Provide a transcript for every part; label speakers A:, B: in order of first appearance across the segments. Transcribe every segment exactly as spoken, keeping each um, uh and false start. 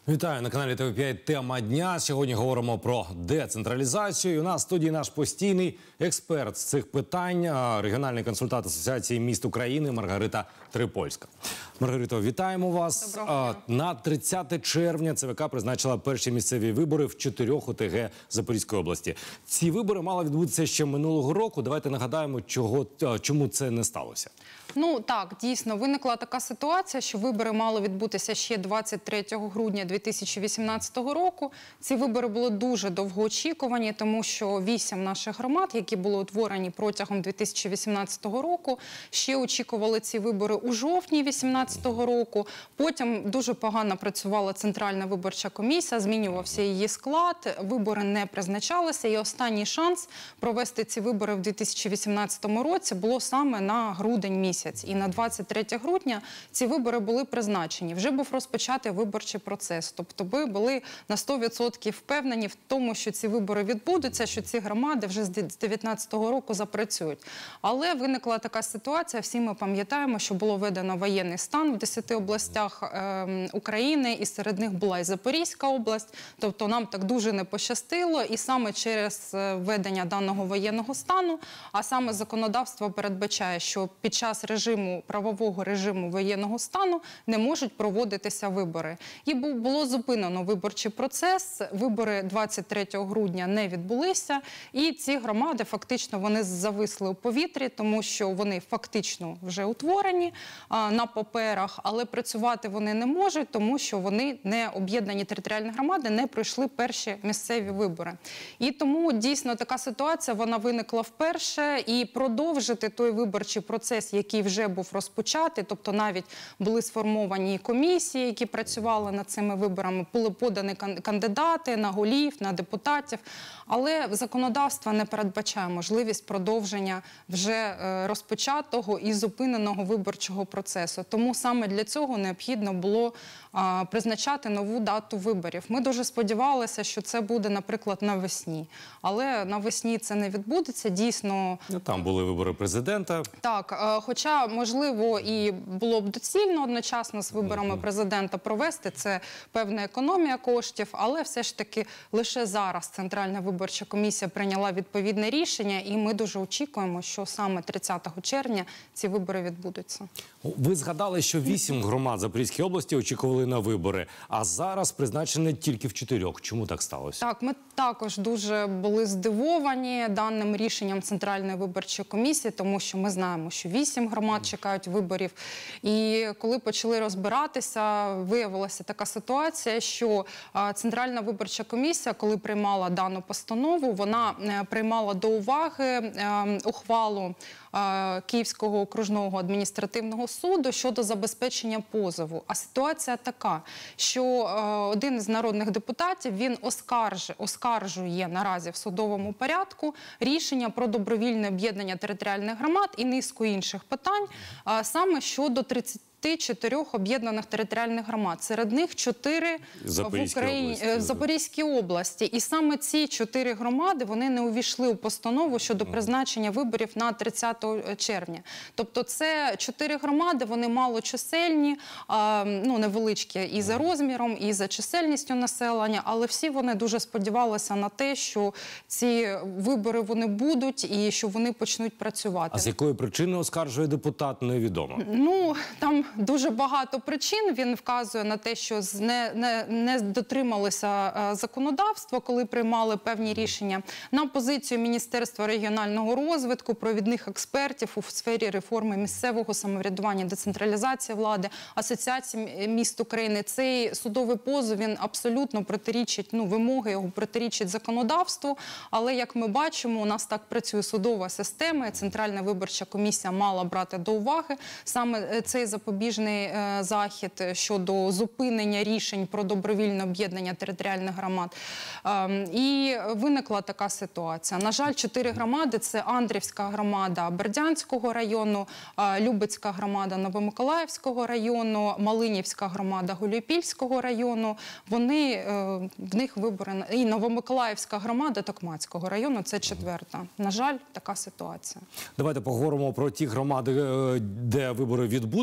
A: Вітаю на каналі Т В п'ять. Тема дня. Сьогодні говоримо про децентралізацію. І у нас в студії наш постійний експерт з цих питань, регіональний консультант Асоціації міст України Маргарита Трипольська. Маргарита, вітаємо вас.
B: Доброго дня.
A: На тридцяте червня Це Ве Ка призначила перші місцеві вибори в чотирьох О Те Ге Запорізької області. Ці вибори мали відбутися ще минулого року. Давайте нагадаємо, чого, чому це не сталося.
B: Ну так, дійсно, виникла така ситуація, що вибори мали відбутися ще двадцять третього грудня дві тисячі вісімнадцятого року. Ці вибори були дуже довгоочікувані, тому що вісім наших громад, які були утворені протягом дві тисячі вісімнадцятого року, ще очікували ці вибори у жовтні дві тисячі вісімнадцятого року. Потім дуже погано працювала Центральна виборча комісія, змінювався її склад, вибори не призначалися. І останній шанс провести ці вибори в дві тисячі вісімнадцятому році було саме на грудень місяць. І на двадцять третє грудня ці вибори були призначені. Вже був розпочатий виборчий процес. Тобто ви були на сто відсотків впевнені в тому, що ці вибори відбудуться, що ці громади вже з дві тисячі дев'ятнадцятого року запрацюють. Але виникла така ситуація, всі ми пам'ятаємо, що було введено воєнний стан в десяти областях е, України, і серед них була і Запорізька область. Тобто нам так дуже не пощастило, і саме через введення даного воєнного стану, а саме законодавство передбачає, що під час режиму, правового режиму воєнного стану не можуть проводитися вибори. І було зупинено виборчий процес, вибори двадцять третього грудня не відбулися, і ці громади фактично вони зависли у повітрі, тому що вони фактично вже утворені а, на паперах, але працювати вони не можуть, тому що вони не об'єднані територіальні громади, не пройшли перші місцеві вибори. І тому дійсно така ситуація, вона виникла вперше, і продовжити той виборчий процес, який вже був розпочатий, тобто навіть були сформовані комісії, які працювали над цими виборами, були подані кандидати на голів, на депутатів, але законодавство не передбачає можливість продовження вже розпочатого і зупиненого виборчого процесу. Тому саме для цього необхідно було а, призначати нову дату виборів. Ми дуже сподівалися, що це буде, наприклад, навесні. Але навесні це не відбудеться, дійсно.
A: Там були вибори президента.
B: Так, хоча, можливо, і було б доцільно одночасно з виборами президента провести, це певна економія коштів, але все ж таки лише зараз Центральна виборча комісія прийняла відповідне рішення, і ми дуже очікуємо, що саме тридцятого червня ці вибори відбудуться.
A: Ви згадали, що вісім громад Запорізької області очікували на вибори, а зараз призначені тільки в чотирьох. Чому так сталося?
B: Так, ми також дуже були здивовані даним рішенням Центральної виборчої комісії, тому що ми знаємо, що вісім громад чекають виборів. І коли почали розбиратися, виявилася така ситуація, що Центральна виборча комісія, коли приймала дану постанову, вона приймала до уваги ухвалу Київського окружного адміністративного суду щодо забезпечення позову. А ситуація така, що один з народних депутатів, він оскаржує, оскаржує наразі в судовому порядку рішення про добровільне об'єднання територіальних громад і низку інших питань, саме щодо тридцяти чотирьох об'єднаних територіальних громад. Серед них чотири в Україні, в Запорізькій області. І саме ці чотири громади, вони не увійшли у постанову щодо призначення виборів на тридцятого червня. Тобто це чотири громади, вони малочисельні, ну, невеличкі і за розміром, і за чисельністю населення, але всі вони дуже сподівалися на те, що ці вибори вони будуть і що вони почнуть працювати.
A: А з якої причини оскаржує депутат, невідомо?
B: Ну, там дуже багато причин. Він вказує на те, що не, не, не дотрималося законодавства, коли приймали певні рішення. На позицію Міністерства регіонального розвитку, провідних експертів у сфері реформи місцевого самоврядування, децентралізації влади, Асоціації міст України. Цей судовий позов, він абсолютно протирічить, ну, вимоги його протирічать законодавству, але, як ми бачимо, у нас так працює судова система, і Центральна виборча комісія мала брати до уваги саме цей запобіжний захід щодо зупинення рішень про добровільне об'єднання територіальних громад. І виникла така ситуація. На жаль, чотири громади – це Андрівська громада Бердянського району, Любецька громада Новомиколаївського району, Малинівська громада Гуляйпільського району. Вони, в них вибори, і Новомиколаївська громада Токмацького району – це четверта. На жаль, така ситуація.
A: Давайте поговоримо про ті громади, де вибори відбудуться все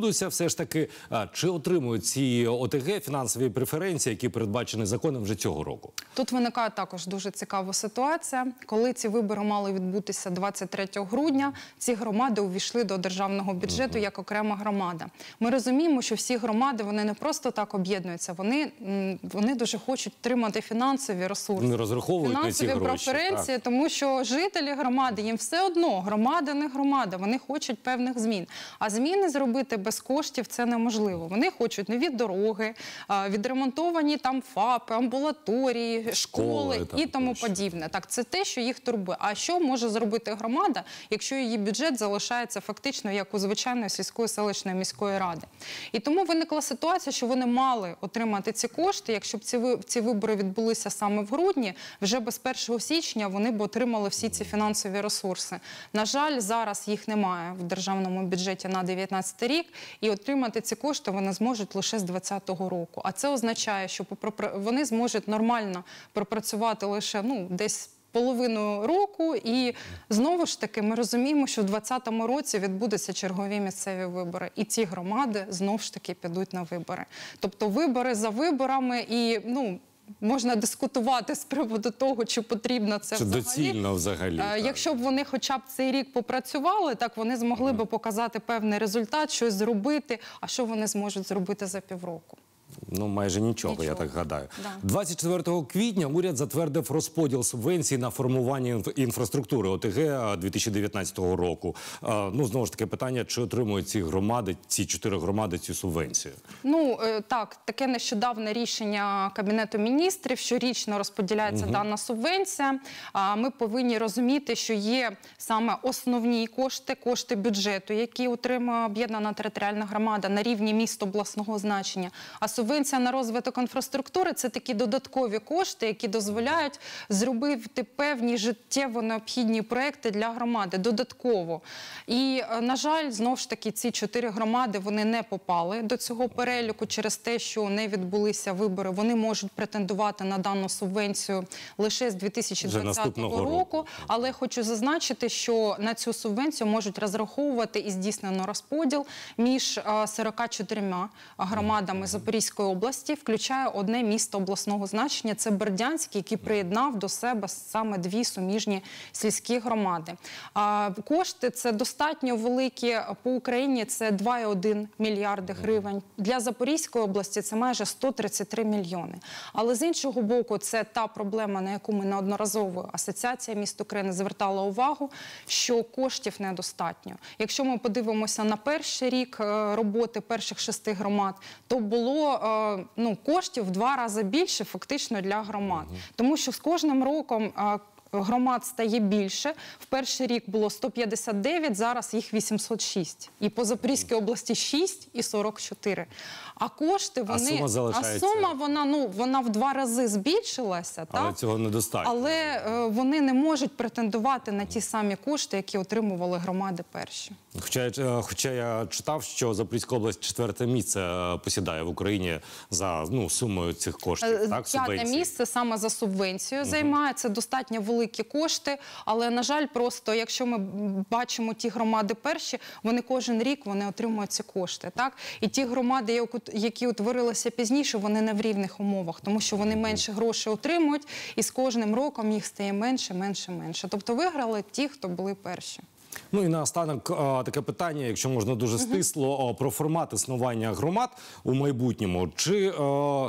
A: все ж таки, а, чи отримують ці ОТГ фінансові преференції, які передбачені законом вже цього року?
B: Тут виникає також дуже цікава ситуація. Коли ці вибори мали відбутися двадцять третього грудня, ці громади увійшли до державного бюджету як окрема громада. Ми розуміємо, що всі громади, вони не просто так об'єднуються, вони, м, вони дуже хочуть отримати фінансові ресурси.
A: Вони розраховують на ці
B: Фінансові
A: гроші.
B: преференції,
A: Так.
B: тому що жителі громади, їм все одно, громада не громада, вони хочуть певних змін. А зміни зробити без коштів – це неможливо. Вони хочуть нові дороги, а, відремонтовані там ФАПи, амбулаторії, школи,
A: Школи, так,
B: і тому
A: точно.
B: подібне. Так, це те, що їх турбує. А що може зробити громада, якщо її бюджет залишається фактично як у звичайної сільської, селищної, міської ради? І тому виникла ситуація, що вони мали отримати ці кошти, якщо б ці, ви- ці вибори відбулися саме в грудні, вже без першого січня вони б отримали всі ці фінансові ресурси. На жаль, зараз їх немає в державному бюджеті на дев'ятнадцятий рік, і отримати ці кошти вони зможуть лише з двадцятого року. А це означає, що попро- вони зможуть нормально пропрацювати лише ну, десь половину року, і знову ж таки ми розуміємо, що в двадцятому році відбудуться чергові місцеві вибори, і ці громади знову ж таки підуть на вибори. Тобто вибори за виборами, і ну можна дискутувати з приводу того, чи потрібно це
A: Чи
B: взагалі.
A: доцільно взагалі?
B: Е,
A: так.
B: Якщо б вони хоча б цей рік попрацювали, так вони змогли б показати певний результат, щось зробити. А що вони зможуть зробити за півроку?
A: Ну, майже нічого, я
B: Нічого.
A: так гадаю.
B: Да.
A: двадцять четвертого квітня уряд затвердив розподіл субвенцій на формування інф- інфраструктури ОТГ дві тисячі дев'ятнадцятого року. А, ну, знову ж таки, питання, чи отримують ці громади, ці чотири громади цю субвенцію?
B: Ну, е, так, таке нещодавне рішення Кабінету міністрів, щорічно розподіляється дана субвенція. А ми повинні розуміти, що є саме основні кошти, кошти бюджету, які отримує об'єднана територіальна громада на рівні міст обласного значення. А субвенція на розвиток інфраструктури – це такі додаткові кошти, які дозволяють зробити певні життєво необхідні проекти для громади додатково. І, е, на жаль, знову ж таки, ці чотири громади, вони не попали до цього переліку через те, що не відбулися вибори. Вони можуть претендувати на дану субвенцію лише з дві тисячі
A: Вже
B: двадцятого
A: наступного
B: року.
A: року.
B: Але хочу зазначити, що на цю субвенцію можуть розраховувати і здійснено розподіл між е, сорока чотирма громадами Запорізької області, включає одне місто обласного значення – це Бердянськ, який приєднав до себе саме дві суміжні сільські громади. А кошти – це достатньо великі по Україні, це два цілих один мільярди гривень. Для Запорізької області це майже сто тридцять три мільйони. Але з іншого боку, це та проблема, на яку ми неодноразово Асоціація міст України звертала увагу, що коштів недостатньо. Якщо ми подивимося на перший рік е, роботи перших шести громад, то було е, ну, коштів в два рази більше фактично для громад. Тому що з кожним роком е, громад стає більше. В перший рік було сто п'ятдесят дев'ять, зараз їх вісімсот шість. І по Запорізькій області шість і сорок чотири. А кошти вони...
A: сума залишається?
B: А сума, вона, ну, вона в два рази збільшилася.
A: Але
B: так?
A: цього недостатньо.
B: Але е, вони не можуть претендувати на ті самі кошти, які отримували громади перші.
A: Хоча, я- хоча я читав, що Запорізька область четверте місце е, посідає в Україні за ну, сумою цих коштів,
B: Е,
A: так,
B: П'яте
A: субвенцій.
B: місце саме за субвенцію займає. Це достатньо великі кошти, але, на жаль, просто, якщо ми бачимо ті громади перші, вони кожен рік вони отримують ці кошти. Так? І ті громади, як- які утворилися пізніше, вони не в рівних умовах, тому що вони менше грошей отримують, і з кожним роком їх стає менше, менше, менше. Тобто виграли ті, хто були перші.
A: Ну і наостанок а, таке питання, якщо можна дуже стисло, а, про формат існування громад у майбутньому. Чи, а,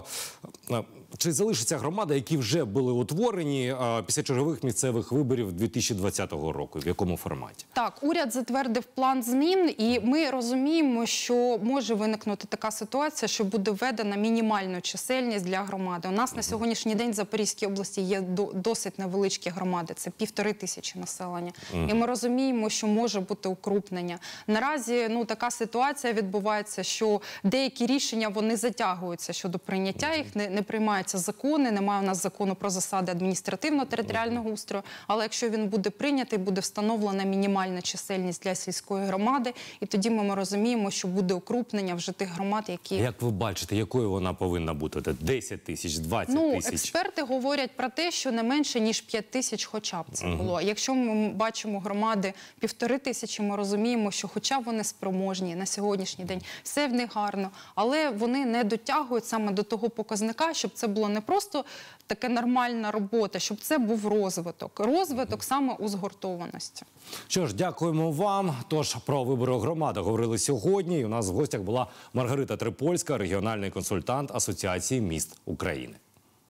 A: а, чи залишаться громади, які вже були утворені а, після чергових місцевих виборів дві тисячі двадцятого року? В якому форматі?
B: Так, уряд затвердив план змін, і ми розуміємо, що може виникнути така ситуація, що буде введена мінімальна чисельність для громади. У нас на сьогоднішній день в Запорізькій області є до- досить невеличкі громади, це півтори тисячі населення. І ми розуміємо, що може бути укрупнення. Наразі ну, така ситуація відбувається, що деякі рішення вони затягуються щодо прийняття їх, не, не приймають приймаються закони, немає у нас закону про засади адміністративно-територіального устрою, але якщо він буде прийнятий, буде встановлена мінімальна чисельність для сільської громади, і тоді ми розуміємо, що буде укрупнення вже тих громад, які...
A: Як ви бачите, якою вона повинна бути? десять тисяч, двадцять
B: Ну,
A: тисяч?
B: експерти говорять про те, що не менше, ніж п'ять тисяч хоча б це було. Якщо ми бачимо громади півтори тисячі, ми розуміємо, що хоча вони спроможні на сьогоднішній день, все в них гарно, але вони не дотягують саме до того показника, щоб це було не просто така нормальна робота, щоб це був розвиток. Розвиток саме у згуртованості.
A: Що ж, дякуємо вам. Тож, про вибори громади говорили сьогодні. І у нас в гостях була Маргарита Трипольська, регіональний консультант Асоціації міст України.